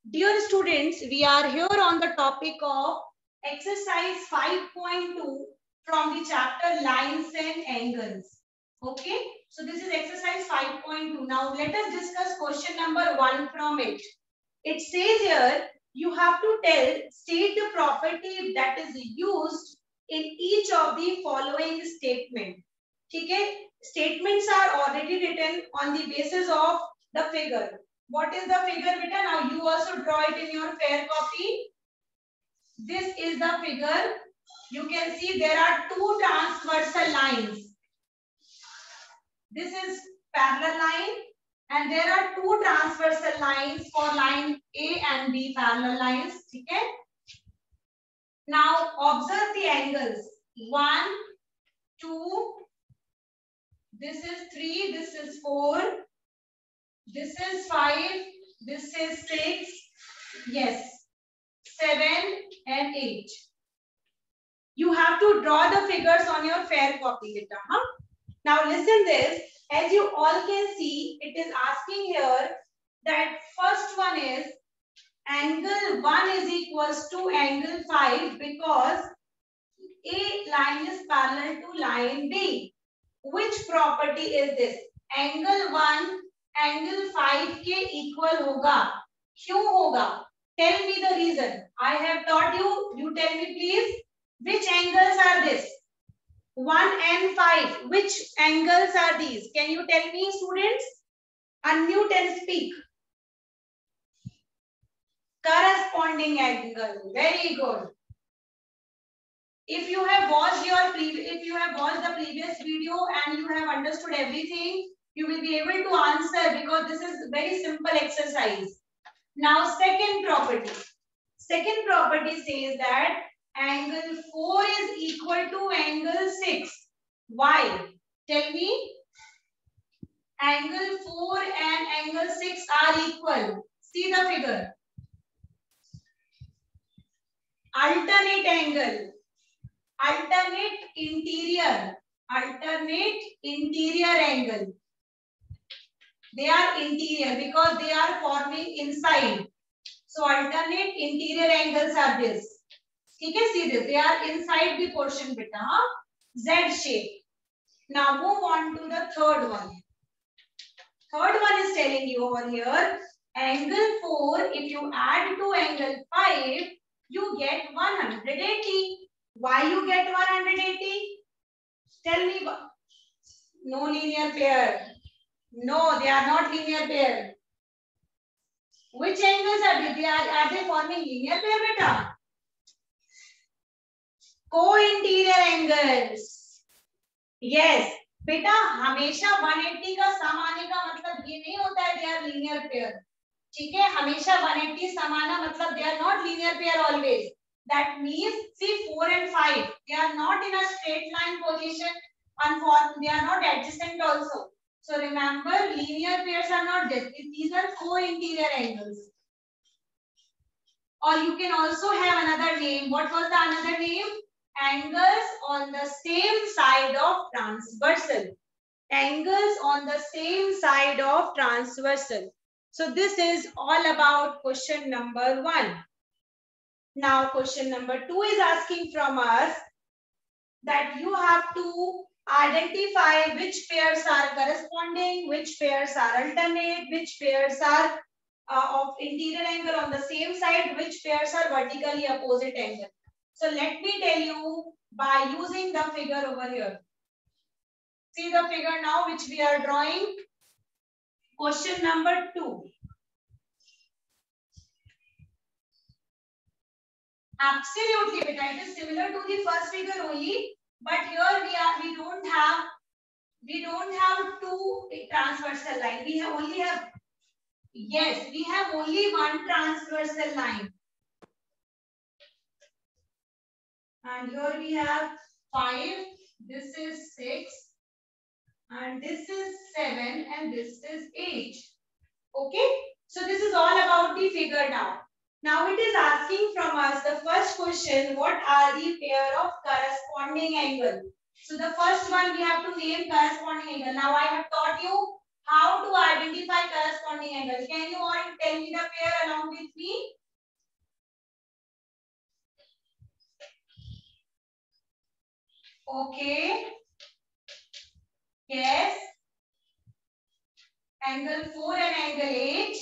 Dear students, we are here on the topic of exercise 5.2 from the chapter lines and angles. Okay, so this is exercise 5.2. Now let us discuss question number 1 from it. It says here you have to state the property that is used in each of the following statement. Okay, statements are already written on the basis of the figure. What is the figure, beta? Now you also draw it in your fair copy. This is the figure. You can see there are two transversal lines. This is parallel line and there are two transversal lines for line A and B parallel lines. Okay. Now observe the angles. 1, 2. This is 3. This is 4. This is 5. This is 6. Yes. 7 and 8. You have to draw the figures on your fair copy, beta. Huh? Now listen this. As you all can see, it is asking here that first one is angle 1 is equals to angle 5 because A line is parallel to line B. Which property is this? Angle 1 angle 5 के equal होगा. क्यों होगा? Tell me the reason. I have taught you. You tell me please. Which angles are this? 1 and 5. Which angles are these? Can you tell me, students? Unmute and speak. Corresponding angle. Very good. If you have watched the previous video and you have understood everything, you will be able to answer because this is very simple exercise. Now, second property. Second property says that angle 4 is equal to angle 6. Why? Tell me. Angle 4 and angle 6 are equal. See the figure. Alternate angle. Alternate interior angle. They are interior because they are forming inside. So alternate interior angles are this. You can see this. They are inside the portion beta. Z shape. Now move on to the third one. Third one is telling you over here. Angle 4, if you add to angle 5, you get 180. Why you get 180? Tell me. No linear pair. No, they are not linear pair. Which angles are they? Are they forming linear pair, beta? Co-interior angles. Yes. बेटा हमेशा 180 का सम आने का मतलब ये नहीं होता है they are linear pair. ठीक है, हमेशा 180 सम आना मतलब they are not linear pair always. That means see 4 and 5 they are not in a straight line position and they are not adjacent also. So remember linear pairs are not this. These are co-interior angles. Or you can also have another name. What was the another name? Angles on the same side of transversal. Angles on the same side of transversal. So this is all about question number 1. Now question number 2 is asking from us that you have to identify which pairs are corresponding, which pairs are alternate, which pairs are of interior angle on the same side, which pairs are vertically opposite angle. So let me tell you by using the figure over here. See the figure now which we are drawing. Question number 2. Absolutely, beta. It is similar to the first figure only, but here we don't have two transversal line. We have only have only one transversal line. And here we have 5, this is 6, and this is 7, and this is 8. Okay, so this is all about the figure now. Now it is asking from us the first question, what are the pair of corresponding angle? So the first one we have to name corresponding angle. Now I have taught you how to identify corresponding angle. Can you all tell me the pair along with me? Okay. Yes. Angle 4 and angle 8.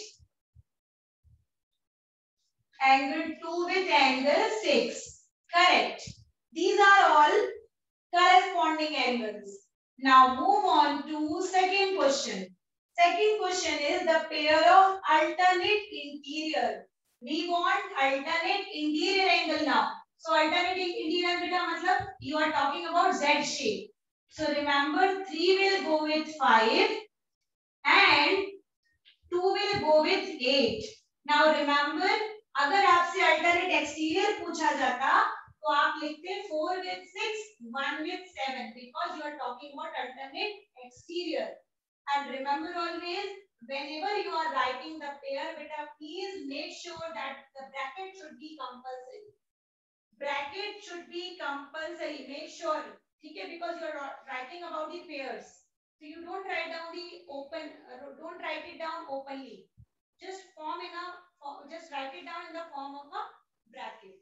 Angle 2 with angle 6. Correct. These are all corresponding angles. Now move on to second question. Second question is the pair of alternate interior. We want alternate interior angle now. So alternate interior beta matlab you are talking about Z shape. So remember 3 will go with 5 and 2 will go with 8. Now remember अगर आपसे alternate exterior पूछा जाता तो आप लिखते 4 with 6, 1 with 7 because you are talking about alternate exterior. And remember always, whenever you are writing the pair beta, please make sure that the bracket should be compulsory. Bracket should be compulsory. Make sure, okay, because you are writing about the pairs. So you don't write down the open, don't write it down openly. Just just write it down in the form of a bracket.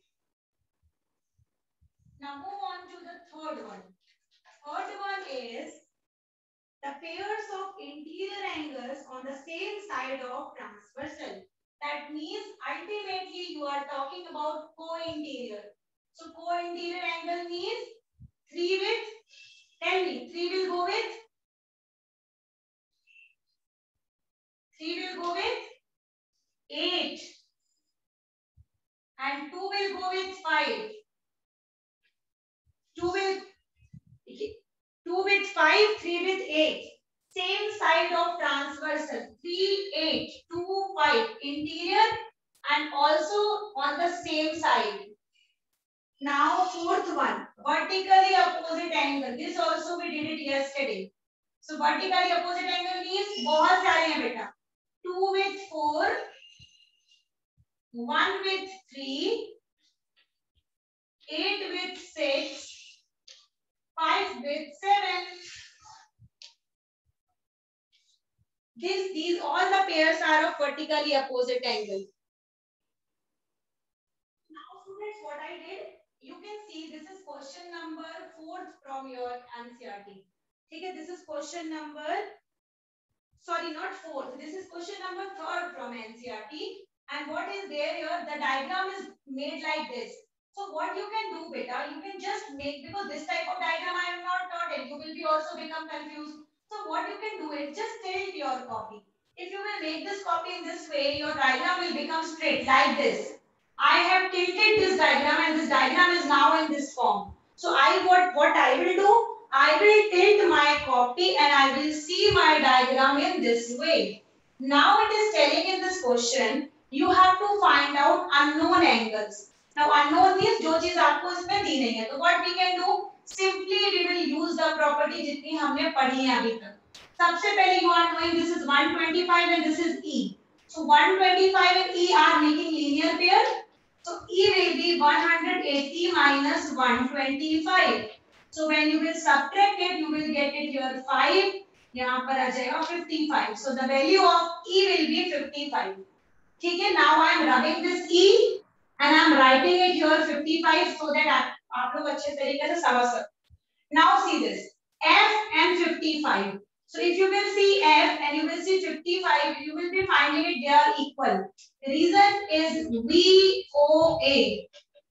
Now move on to the third one. Third one is the pairs of interior angles on the same side of transversal. That means ultimately you are talking about co-interior. So co-interior angle means 3 with, tell me, 3 will go with 8 and 2 will go with 5. 2 with 5, 3 with 8. Same side of transversal. 3, 8, 2, 5. Interior and also on the same side. Now fourth one. Vertically opposite angle. This also we did it yesterday. So vertically opposite angle means बहुत सारे हैं बेटा. 2 with 4. 1 with 3. 8 with 6. 5 with 7. These all the pairs are of vertically opposite angle. Now students, what I did, you can see this is question number 4 from your NCERT. Okay, this is question number, sorry, not 4th. This is question number 3rd from NCERT. And what is there here? The diagram is made like this. So what you can do, beta, you can just make, because this type of diagram I am not taught and you will be also become confused. So what you can do is just tilt your copy. If you will make this copy in this way, your diagram will become straight like this. I have tilted this diagram and this diagram is now in this form. So what I will do, I will tilt my copy and I will see my diagram in this way. Now it is telling in this question, you have to find out unknown angles. Now unknown means जो चीज आपको इसमें दी नहीं है. So what we can do? Simply we will use the property जितनी हमने पढ़ी है अभी तक. सबसे पहले you are knowing this is 125 and this is E. So 125 and E are making linear pair. So E will be 180 minus 125. So when you will subtract it, you will get it here 5. यहाँ पर आ जाएगा 55. So the value of E will be 55. ठीक है? Now I am rubbing this E and I am writing it here 55 so that आप लोग अच्छे तरीके से समझ सकते. Now see this F and 55. So if you will see F and you will see 55, you will be finding it they are equal. The reason is VOA.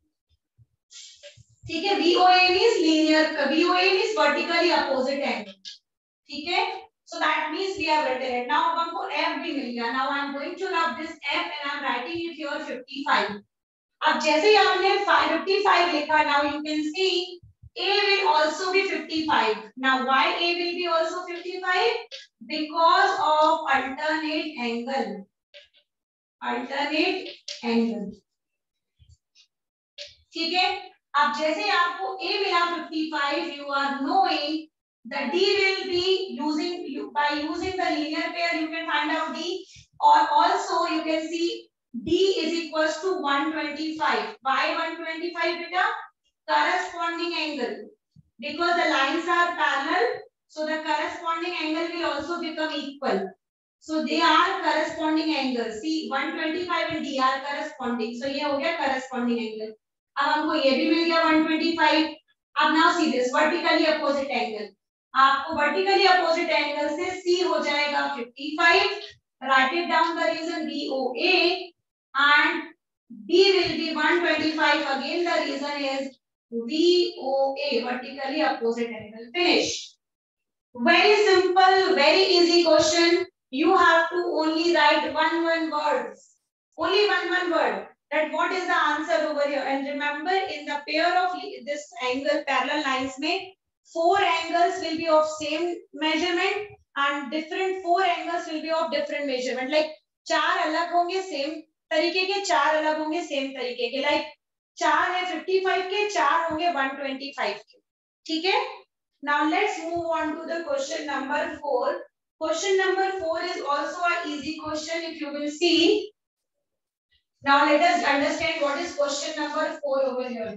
ठीक है? VOA means linear. VOA means vertically opposite angle. ठीक है? So that means we have written it. Now अब हमको F भी मिल गया. Now I am going to rub this F and I am writing it here 55. अब जैसे ही आपने 55 लिखा, now you can see A will also be 55. Now why A will be also 55? Because of alternate angle. Alternate angle. ठीक है? अब जैसे आपको A मिला 55, you are knowing the D will be by using the linear pair you can find out D, or also you can see D is equals to 125. Why 125 beta? Corresponding angle. Because the lines are parallel, so the corresponding angle will also become equal. So they are corresponding angles. See 125 and D are corresponding. So ये हो गया corresponding angle. अब हमको ये भी मिल गया 125. अब now see this vertically opposite angle. आपको vertically opposite angle से C हो जाएगा 55. Write it down the reason BOA and D will be 125. Again the reason is VOA vertically opposite angle. Finish. Very simple, very easy question. You have to only write one word. Only one word. That what is the answer over here? And remember, in the pair of this angle parallel lines, में 4 angles will be of same measurement and different 4 angles will be of different measurement. Like 4 अलग होंगे same तरीके के, 4 अलग होंगे same तरीके के. Like 4 है 55 के, 4 होंगे 125 के. ठीक है? Now let's move on to the question number 4. Question number 4 is also an easy question if you will see. Now let us understand what is question number 4 over here.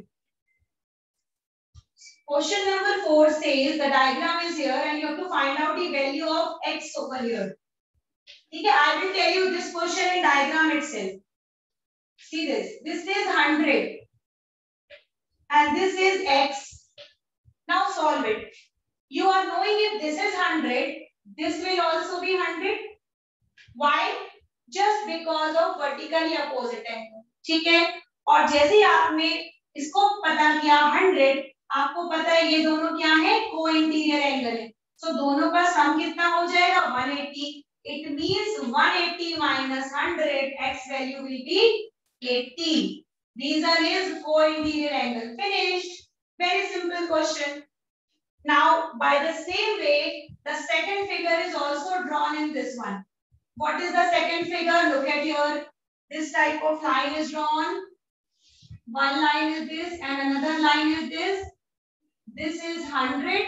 Question number 4 says the diagram is here and you have to find out the value of x over here. Okay, I will tell you this question in diagram itself. See this. This is 100 and this is x. Now solve it. You are knowing if this is 100, this will also be 100. Why? Just because of vertically opposite angle. ठीक है? और जैसे ही आपने इसको पता किया 100, आपको पता है ये दोनों क्या है? को-इंटीरियर एंगल है. So दोनों का सम कितना हो जाएगा? 180. It means 180 minus 100, x value will be 80. Reason is co-interior angle. Finished. Very simple question. Now, by the same way, the second figure is also drawn in this one. What is the second figure? Look at here. This type of line is drawn. One line is this and another line is this. This is 100.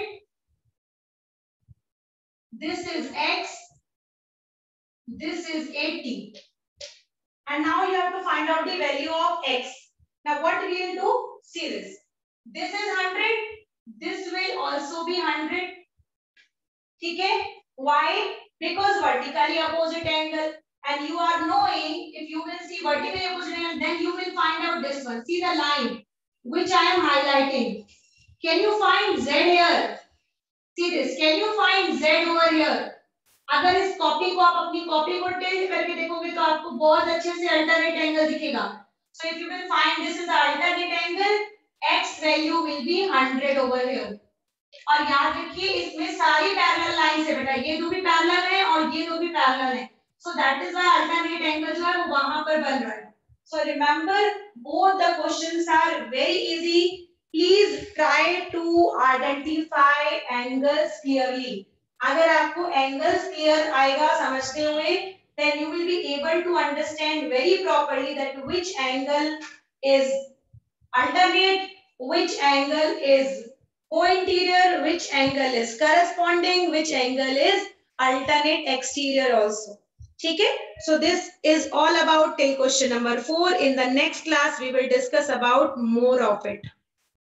This is x. This is 80. And now you have to find out the value of x. Now what we will do? See this. This is 100. This will also be 100. Okay? Why? Because vertically opposite angle. And you are knowing, if you will see vertically opposite angle, then you will find out this one. See the line which I am highlighting. Can you find Z here? See this. Can you find Z over here? अगर इस copy को आप अपनी copy को tilt करके देखोगे तो आपको बहुत अच्छे से अल्टरनेट एंगल दिखेगा. So if you will find this is the alternate angle, x value will be 100 over here. और याद रखिए इसमें सारी पैरेलल लाइन है बेटा, ये दो भी पैरेलल है और ये दो भी पैरेलल है. So that is why alternate angle जो है वो वहां पर बन रहा है. So remember both the questions are very easy. Please try to identify angles clearly. अगर आपको angles clear आएगा समझते हुए, then you will be able to understand very properly that which angle is alternate, which angle is co-interior, which angle is corresponding, which angle is alternate exterior also. ठीक है? So this is all about till question number 4. In the next class we will discuss about more of it.